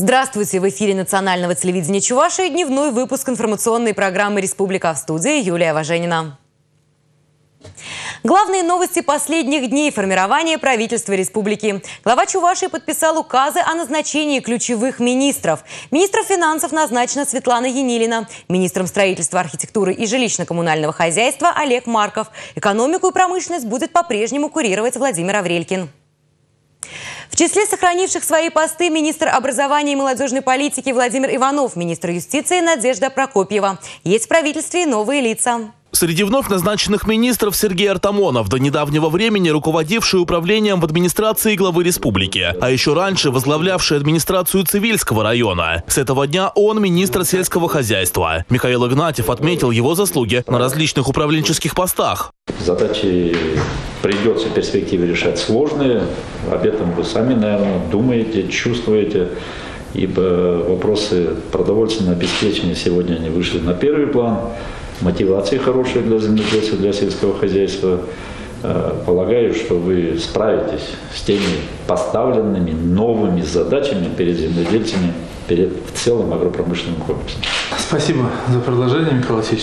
Здравствуйте! В эфире национального телевидения Чувашии дневной выпуск информационной программы «Республика», в студии Юлия Важенина. Главные новости последних дней формирования правительства республики. Глава Чувашии подписал указы о назначении ключевых министров. Министром финансов назначена Светлана Енилина. Министром строительства, архитектуры и жилищно-коммунального хозяйства Олег Марков. Экономику и промышленность будет по-прежнему курировать Владимир Аврелькин. В числе сохранивших свои посты министр образования и молодежной политики Владимир Иванов, министр юстиции Надежда Прокопьева. Есть в правительстве и новые лица. Среди вновь назначенных министров Сергей Артамонов, до недавнего времени руководивший управлением в администрации главы республики, а еще раньше возглавлявший администрацию Цивильского района. С этого дня он министр сельского хозяйства. Михаил Игнатьев отметил его заслуги на различных управленческих постах. Задачи придется в перспективе решать сложные. Об этом вы сами, наверное, думаете, чувствуете. Ибо вопросы продовольственного обеспечения сегодня они вышли на первый план. Мотивации хорошие для земледелия, для сельского хозяйства. Полагаю, что вы справитесь с теми поставленными новыми задачами перед земледельцами, перед в целым агропромышленным комплексом. Спасибо за предложение, Михаил Васильевич.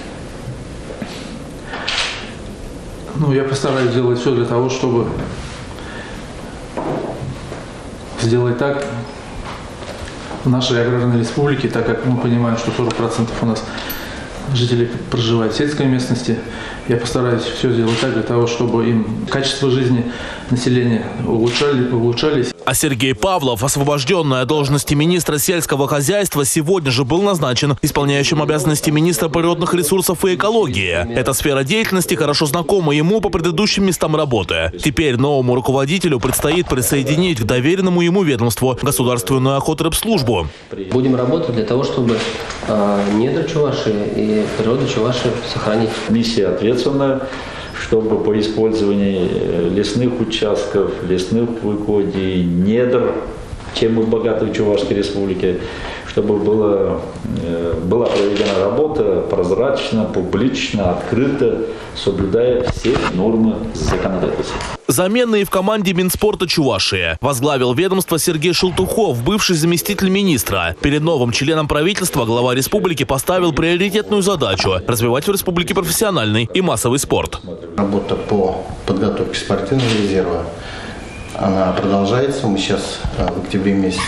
Я постараюсь сделать все для того, чтобы сделать так в нашей аграрной республике, так как мы понимаем, что 40% у нас жители проживают в сельской местности. Я постараюсь все сделать так для того, чтобы им качество жизни населения улучшались. А Сергей Павлов, освобожденный от должности министра сельского хозяйства, сегодня же был назначен исполняющим обязанности министра природных ресурсов и экологии. Эта сфера деятельности хорошо знакома ему по предыдущим местам работы. Теперь новому руководителю предстоит присоединить к доверенному ему ведомству Государственную охоторыбслужбу. Будем работать для того, чтобы недра Чувашии и природу Чувашии сохранить. Миссия ответственная, чтобы по использованию лесных участков, лесных угодий, недр, чем мы богаты в Чувашской республике, чтобы была проведена работа прозрачно, публично, открыто, соблюдая все нормы законодательства. Заменные в команде Минспорта Чувашии. Возглавил ведомство Сергей Шелтухов, бывший заместитель министра. Перед новым членом правительства глава республики поставил приоритетную задачу – развивать в республике профессиональный и массовый спорт. Работа по подготовке спортивного резерва, она продолжается. Мы сейчас в октябре месяце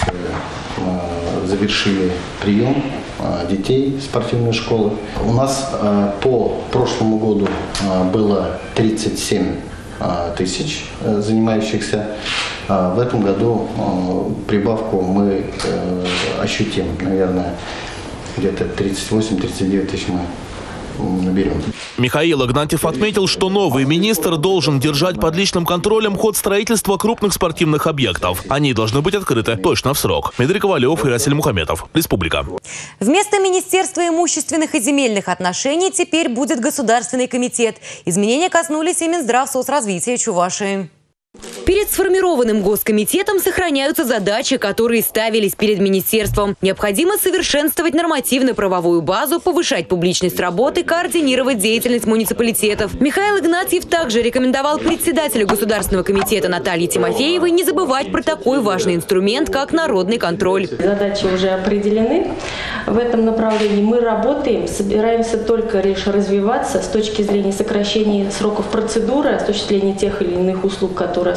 завершили прием детей в спортивные школы. У нас по прошлому году было 37 тысяч занимающихся. В этом году прибавку мы ощутим, наверное, где-то 38-39 тысяч мы наберем. Михаил Игнатьев отметил, что новый министр должен держать под личным контролем ход строительства крупных спортивных объектов. Они должны быть открыты точно в срок. Дмитрий Ковалев и Расиль Мухаметов. Республика. Вместо Министерства имущественных и земельных отношений теперь будет Государственный комитет. Изменения коснулись и Минздравсоцразвития Чувашии. Перед сформированным Госкомитетом сохраняются задачи, которые ставились перед министерством. Необходимо совершенствовать нормативно-правовую базу, повышать публичность работы, координировать деятельность муниципалитетов. Михаил Игнатьев также рекомендовал председателю Государственного комитета Наталье Тимофеевой не забывать про такой важный инструмент, как народный контроль. Задачи уже определены. В этом направлении мы работаем, собираемся только лишь развиваться с точки зрения сокращения сроков процедуры, осуществления тех или иных услуг, которые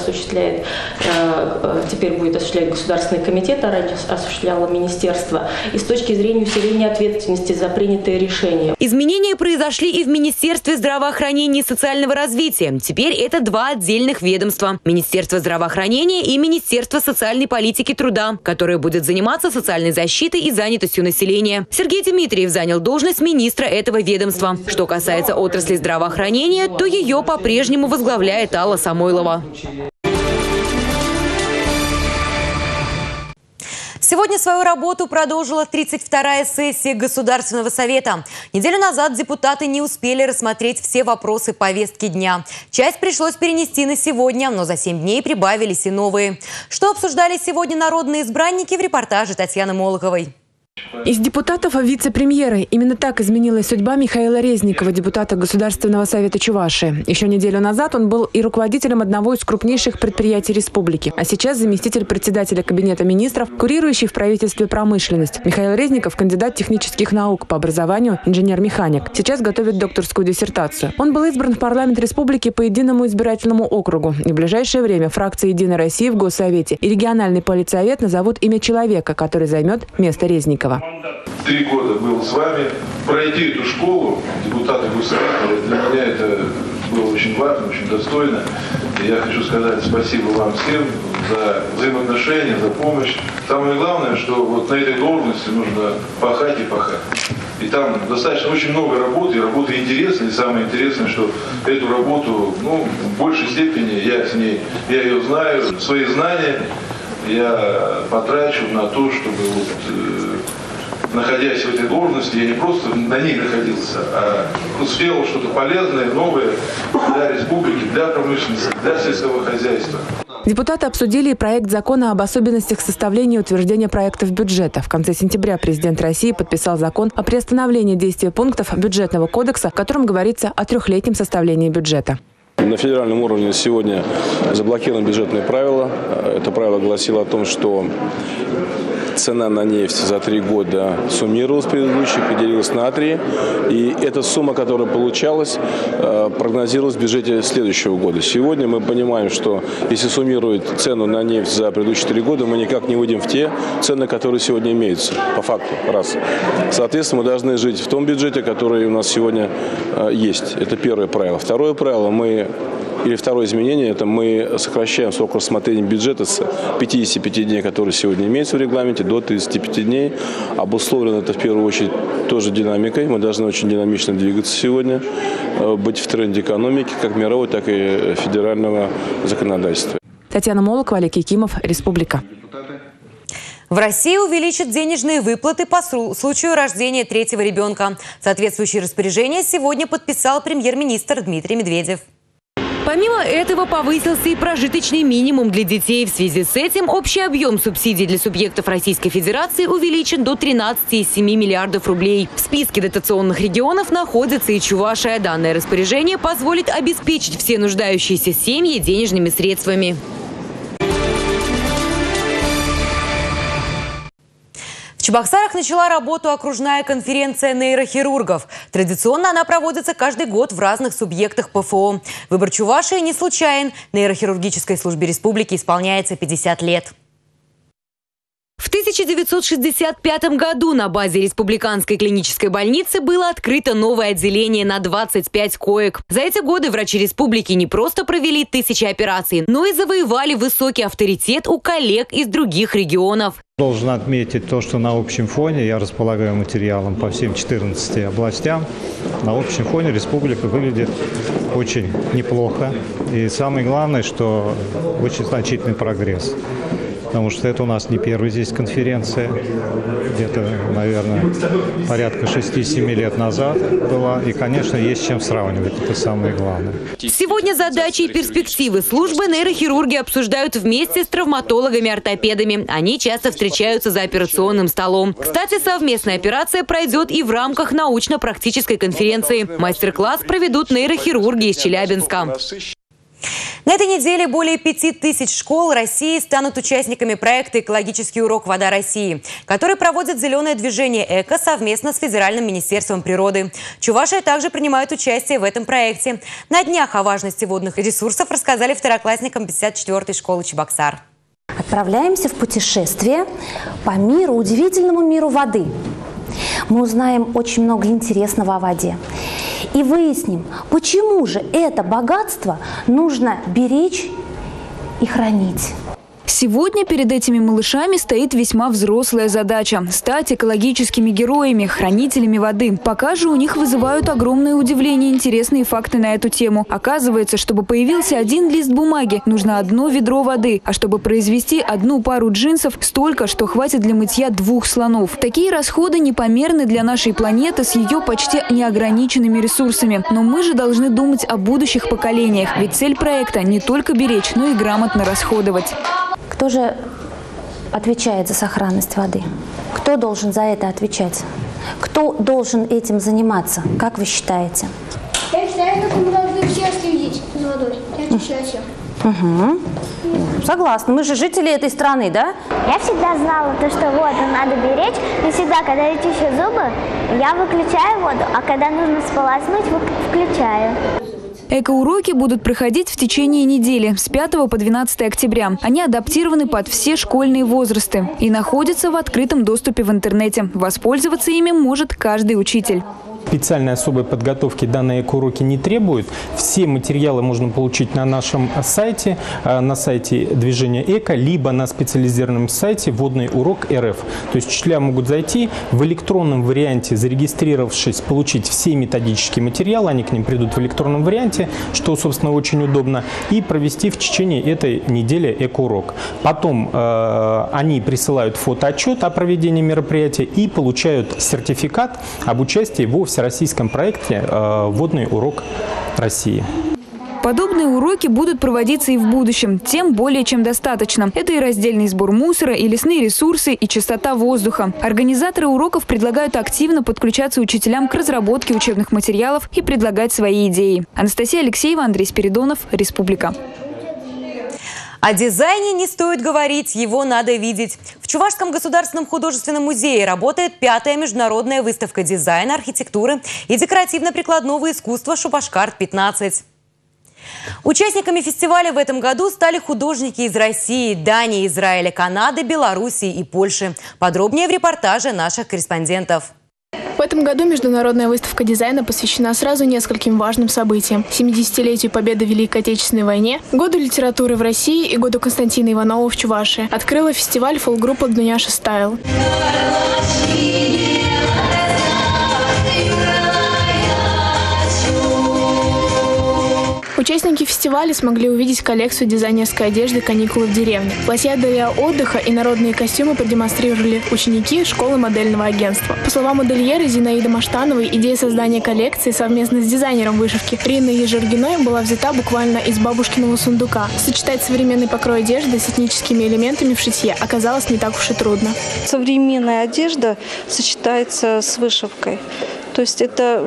теперь будет осуществлять Государственный комитет, а раньше осуществляло министерство, и с точки зрения усиления ответственности за принятые решения. Изменения произошли и в Министерстве здравоохранения и социального развития. Теперь это два отдельных ведомства – Министерство здравоохранения и Министерство социальной политики и труда, которое будет заниматься социальной защитой и занятостью населения. Сергей Дмитриев занял должность министра этого ведомства. Что касается отрасли здравоохранения, то ее по-прежнему возглавляет Алла Самойлова. Сегодня свою работу продолжила 32-я сессия Государственного совета. Неделю назад депутаты не успели рассмотреть все вопросы повестки дня. Часть пришлось перенести на сегодня, но за 7 дней прибавились и новые. Что обсуждали сегодня народные избранники, в репортаже Татьяны Молоковой. Из депутатов вице-премьеры. Именно так изменилась судьба Михаила Резникова, депутата Государственного совета Чувашии. Еще неделю назад он был и руководителем одного из крупнейших предприятий республики, а сейчас заместитель председателя Кабинета министров, курирующий в правительстве промышленность. Михаил Резников – кандидат технических наук по образованию, инженер-механик. Сейчас готовит докторскую диссертацию. Он был избран в парламент республики по единому избирательному округу. И в ближайшее время фракция «Единая Россия» в Госсовете и региональный политсовет назовут имя человека, который займет место Резникова. 3 года был с вами. Пройти эту школу депутата Госсовета, для меня это было очень важно, очень достойно. И я хочу сказать спасибо вам всем за взаимоотношения, за помощь. Самое главное, что вот на этой должности нужно пахать и пахать. И там достаточно очень много работы, и работа интересная. И самое интересное, что эту работу, в большей степени я ее знаю, свои знания я потрачу на то, чтобы находясь в этой должности, я не просто на ней находился, а сделал что-то полезное, новое для республики, для промышленности, для сельского хозяйства. Депутаты обсудили проект закона об особенностях составления и утверждения проектов бюджета. В конце сентября президент России подписал закон о приостановлении действия пунктов бюджетного кодекса, в котором говорится о 3-летнем составлении бюджета. На федеральном уровне сегодня заблокированы бюджетные правила. Это правило гласило о том, что цена на нефть за 3 года суммировалась предыдущих и делилась на 3. И эта сумма, которая получалась, прогнозировалась в бюджете следующего года. Сегодня мы понимаем, что если суммировать цену на нефть за предыдущие 3 года, мы никак не выйдем в те цены, которые сегодня имеются. По факту. Раз. Соответственно, мы должны жить в том бюджете, который у нас сегодня есть. Это первое правило. Второе правило. Второе изменение – это мы сокращаем срок рассмотрения бюджета с 55 дней, которые сегодня имеются в регламенте, до 35 дней. Обусловлено это в первую очередь тоже динамикой. Мы должны очень динамично двигаться сегодня, быть в тренде экономики, как мировой, так и федерального законодательства. Татьяна Молокова, Олег Якимов, Республика. В России увеличат денежные выплаты по случаю рождения 3-го ребенка. Соответствующее распоряжение сегодня подписал премьер-министр Дмитрий Медведев. Помимо этого повысился и прожиточный минимум для детей. В связи с этим общий объем субсидий для субъектов Российской Федерации увеличен до 13,7 миллиардов рублей. В списке дотационных регионов находится и Чувашия. Данное распоряжение позволит обеспечить все нуждающиеся семьи денежными средствами. В Чебоксарах начала работу окружная конференция нейрохирургов. Традиционно она проводится каждый год в разных субъектах ПФО. Выбор Чувашии не случайен. Нейрохирургической службе республики исполняется 50 лет. В 1965 году на базе Республиканской клинической больницы было открыто новое отделение на 25 коек. За эти годы врачи республики не просто провели тысячи операций, но и завоевали высокий авторитет у коллег из других регионов. Должен отметить то, что на общем фоне, я располагаю материалом по всем 14 областям, на общем фоне республика выглядит очень неплохо. И самое главное, что очень значительный прогресс. Потому что это у нас не первая здесь конференция, где-то, наверное, порядка 6-7 лет назад была. И, конечно, есть с чем сравнивать, это самое главное. Сегодня задачи и перспективы службы нейрохирурги обсуждают вместе с травматологами-ортопедами. Они часто встречаются за операционным столом. Кстати, совместная операция пройдет и в рамках научно-практической конференции. Мастер-класс проведут нейрохирурги из Челябинска. На этой неделе более 5000 школ России станут участниками проекта «Экологический урок Вода России», который проводит зеленое движение «Эко» совместно с Федеральным министерством природы. Чувашия также принимает участие в этом проекте. На днях о важности водных ресурсов рассказали второклассникам 54-й школы Чебоксар. Отправляемся в путешествие по миру, удивительному миру воды. Мы узнаем очень много интересного о воде. И выясним, почему же это богатство нужно беречь и хранить. Сегодня перед этими малышами стоит весьма взрослая задача – стать экологическими героями, хранителями воды. Пока же у них вызывают огромное удивление интересные факты на эту тему. Оказывается, чтобы появился один лист бумаги, нужно 1 ведро воды, а чтобы произвести 1 пару джинсов, столько, что хватит для мытья 2 слонов. Такие расходы непомерны для нашей планеты с ее почти неограниченными ресурсами. Но мы же должны думать о будущих поколениях, ведь цель проекта не только беречь, но и грамотно расходовать. Кто же отвечает за сохранность воды? Кто должен за это отвечать? Кто должен этим заниматься? Как вы считаете? Я считаю, что мы должны все следить за водой. Я считаю все. Угу. Согласна. Мы же жители этой страны, да? Я всегда знала, что воду надо беречь. И всегда, когда я чищу зубы, я выключаю воду, а когда нужно сполоснуть, включаю. Экоуроки будут проходить в течение недели с 5 по 12 октября. Они адаптированы под все школьные возрасты и находятся в открытом доступе в интернете. Воспользоваться ими может каждый учитель. Специальной особой подготовки данные экоуроки не требуют. Все материалы можно получить на нашем сайте, на сайте Движения Эко, либо на специализированном сайте Водный урок РФ. То есть учителя могут зайти в электронном варианте, зарегистрировавшись, получить все методические материалы, они к ним придут в электронном варианте, что, собственно, очень удобно, и провести в течение этой недели экоурок. Потом они присылают фотоотчет о проведении мероприятия и получают сертификат об участии во всероссийском проекте «Водный урок России». Подобные уроки будут проводиться и в будущем. Тем более чем достаточно. Это и раздельный сбор мусора, и лесные ресурсы, и чистота воздуха. Организаторы уроков предлагают активно подключаться учителям к разработке учебных материалов и предлагать свои идеи. Анастасия Алексеева, Андрей Спиридонов, Республика. О дизайне не стоит говорить, его надо видеть. В Чувашском государственном художественном музее работает 5-я международная выставка дизайна, архитектуры и декоративно-прикладного искусства «Шупашкарт-15». Участниками фестиваля в этом году стали художники из России, Дании, Израиля, Канады, Белоруссии и Польши. Подробнее в репортаже наших корреспондентов. В этом году международная выставка дизайна посвящена сразу нескольким важным событиям. 70-летию Победы в Великой Отечественной войне, году литературы в России и году Константина Иванова в Чувашии. Открыла фестиваль фолк-группа «Дуняша Стайл». Участники фестиваля смогли увидеть коллекцию дизайнерской одежды «Каникулы в деревне». Платья для отдыха и народные костюмы продемонстрировали ученики школы модельного агентства. По словам модельера Зинаиды Маштановой, идея создания коллекции совместно с дизайнером вышивки Риной Ежергиной была взята буквально из бабушкиного сундука. Сочетать современный покрой одежды с этническими элементами в шитье оказалось не так уж и трудно. Современная одежда сочетается с вышивкой. То есть это,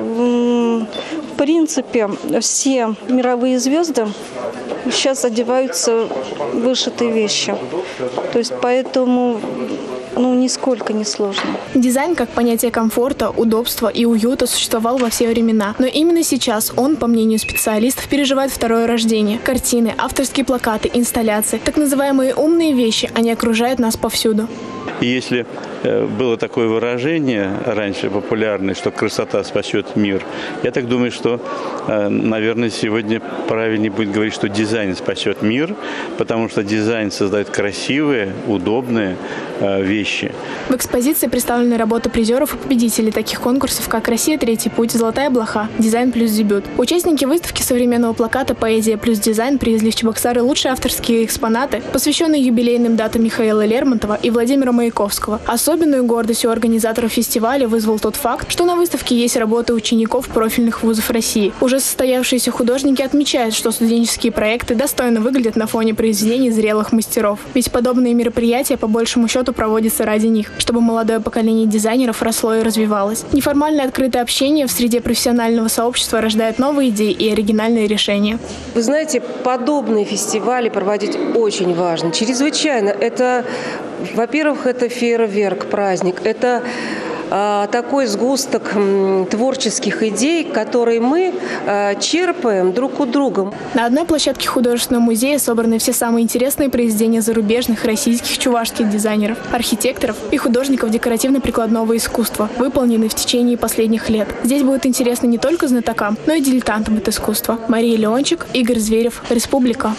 в принципе, все мировые звезды сейчас одеваются в вышитые вещи. То есть поэтому нисколько не сложно. Дизайн как понятие комфорта, удобства и уюта существовал во все времена. Но именно сейчас он, по мнению специалистов, переживает второе рождение. Картины, авторские плакаты, инсталляции, так называемые умные вещи, они окружают нас повсюду. И если было такое выражение раньше популярное, что красота спасет мир, я так думаю, что, наверное, сегодня правильнее будет говорить, что дизайн спасет мир, потому что дизайн создает красивые, удобные вещи. В экспозиции представлены работы призеров и победителей таких конкурсов, как «Россия. Третий путь», «Золотая блоха», «Дизайн плюс дебют». Участники выставки современного плаката «Поэзия плюс дизайн» привезли в Чебоксары лучшие авторские экспонаты, посвященные юбилейным датам Михаила Лермонтова и Владимира Маяковского. Особенную гордость у организаторов фестиваля вызвал тот факт, что на выставке есть работы учеников профильных вузов России. Уже состоявшиеся художники отмечают, что студенческие проекты достойно выглядят на фоне произведений зрелых мастеров. Ведь подобные мероприятия по большему счету проводятся ради них, чтобы молодое поколение дизайнеров росло и развивалось. Неформальное открытое общение в среде профессионального сообщества рождает новые идеи и оригинальные решения. Вы знаете, подобные фестивали проводить очень важно. Чрезвычайно. Это, во-первых, это фейерверк, праздник. Это такой сгусток творческих идей, которые мы черпаем друг у друга. На одной площадке художественного музея собраны все самые интересные произведения зарубежных, российских, чувашских дизайнеров, архитекторов и художников декоративно-прикладного искусства, выполненные в течение последних лет. Здесь будет интересно не только знатокам, но и дилетантам от искусства. Мария Леончик, Игорь Зверев, Республика.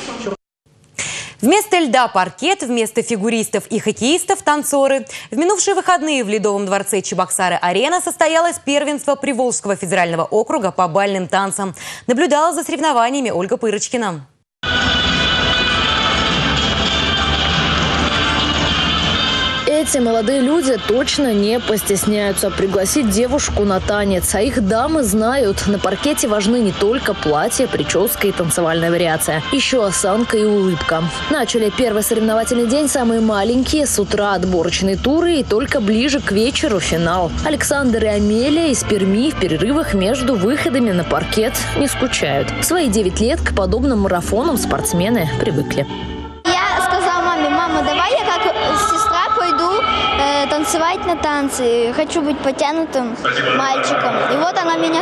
Вместо льда паркет, вместо фигуристов и хоккеистов танцоры. В минувшие выходные в Ледовом дворце Чебоксары-Арена состоялось первенство Приволжского федерального округа по бальным танцам. Наблюдала за соревнованиями Ольга Пырочкина. Эти Эти молодые люди точно не постесняются пригласить девушку на танец. А их дамы знают, на паркете важны не только платье, прическа и танцевальная вариация. Еще осанка и улыбка. Начали первый соревновательный день самые маленькие. С утра отборочные туры и только ближе к вечеру финал. Александр и Амелия из Перми в перерывах между выходами на паркет не скучают. В свои 9 лет к подобным марафонам спортсмены привыкли. Я сказала маме: мама, давай я как сестра пойду танцевать на танцы. Хочу быть подтянутым мальчиком. И вот она меня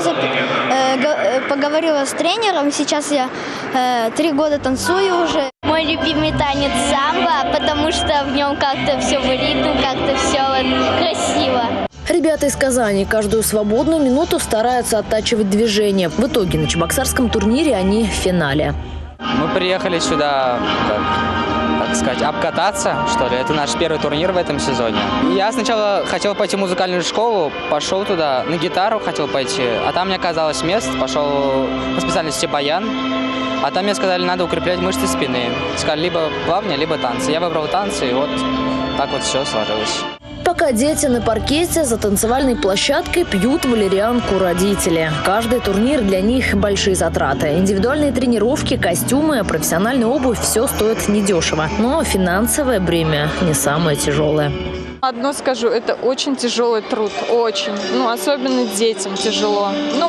поговорила с тренером. Сейчас я 3 года танцую уже. Мой любимый танец самбо, потому что в нем как-то все в ритм, как-то все красиво. Ребята из Казани каждую свободную минуту стараются оттачивать движение. В итоге на чебоксарском турнире они в финале. Мы приехали сюда, так сказать, обкататься, что ли. Это наш первый турнир в этом сезоне. Я сначала хотел пойти в музыкальную школу, пошел туда, на гитару хотел пойти, а там не оказалось мест, пошел по специальности баян. А там мне сказали, надо укреплять мышцы спины. Сказали, либо плавание, либо танцы. Я выбрал танцы, и вот так вот все сложилось. Пока дети на паркете, за танцевальной площадкой пьют валерьянку родители. Каждый турнир для них – большие затраты. Индивидуальные тренировки, костюмы, профессиональная обувь – все стоит недешево. Но финансовое бремя не самое тяжелое. Одно скажу, это очень тяжелый труд, очень. Особенно детям тяжело. Но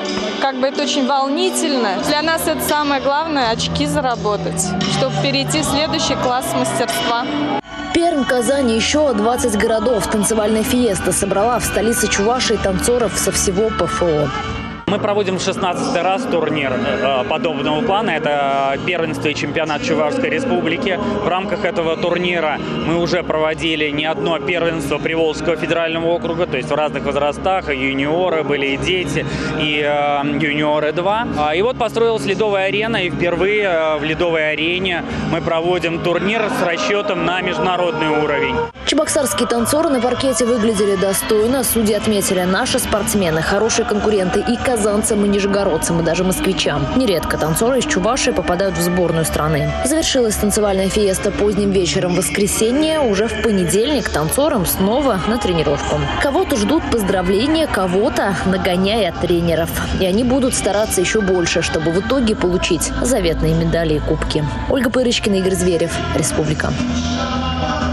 это очень волнительно. Для нас это самое главное – очки заработать, чтобы перейти в следующий класс мастерства. Пермь, Казань и еще 20 городов. Танцевальная фиеста собрала в столице Чувашии танцоров со всего ПФО. Мы проводим 16-й раз турнир подобного плана. Это первенство и чемпионат Чувашской Республики. В рамках этого турнира мы уже проводили не одно первенство Приволжского федерального округа, то есть в разных возрастах. И юниоры были, и дети, и юниоры 2. И вот построилась ледовая арена, и впервые в ледовой арене мы проводим турнир с расчетом на международный уровень. Чебоксарские танцоры на паркете выглядели достойно. Судьи отметили, наши спортсмены – хорошие конкуренты и казанцам, и нижегородцам, и даже москвичам. Нередко танцоры из Чувашии попадают в сборную страны. Завершилась танцевальная фиеста поздним вечером в воскресенье. Уже в понедельник танцорам снова на тренировку. Кого-то ждут поздравления, кого-то нагоняя тренеров. И они будут стараться еще больше, чтобы в итоге получить заветные медали и кубки. Ольга Пырочкина, Игорь Зверев, Республика.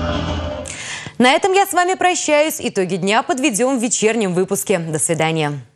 На этом я с вами прощаюсь. Итоги дня подведем в вечернем выпуске. До свидания.